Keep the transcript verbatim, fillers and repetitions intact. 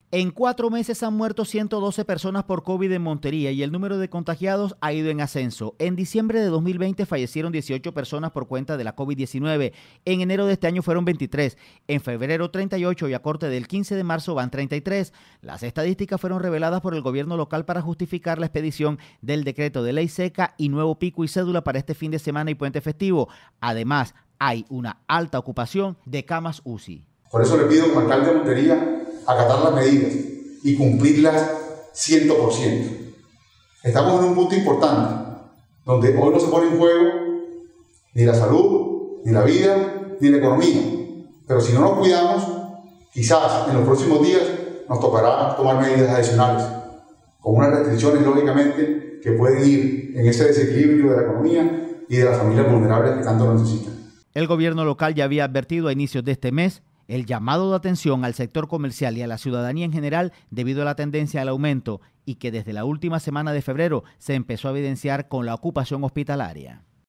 En cuatro meses han muerto ciento doce personas por COVID en Montería y el número de contagiados ha ido en ascenso. En diciembre de dos mil veinte fallecieron dieciocho personas por cuenta de la COVID diecinueve. En enero de este año fueron veintitrés. En febrero treinta y ocho y a corte del quince de marzo van treinta y tres. Las estadísticas fueron reveladas por el gobierno local para justificar la expedición del decreto de ley seca y nuevo pico y cédula para este fin de semana y puente festivo. Además, hay una alta ocupación de camas U C I. Por eso le pido como alcalde de Montería acatar las medidas y cumplirlas cien por ciento. Estamos en un punto importante, donde hoy no se pone en juego ni la salud, ni la vida, ni la economía. Pero si no nos cuidamos, quizás en los próximos días nos tocará tomar medidas adicionales, con unas restricciones, lógicamente, que pueden ir en ese desequilibrio de la economía y de las familias vulnerables que tanto lo necesitan. El gobierno local ya había advertido a inicios de este mes el llamado de atención al sector comercial y a la ciudadanía en general debido a la tendencia al aumento y que desde la última semana de febrero se empezó a evidenciar con la ocupación hospitalaria.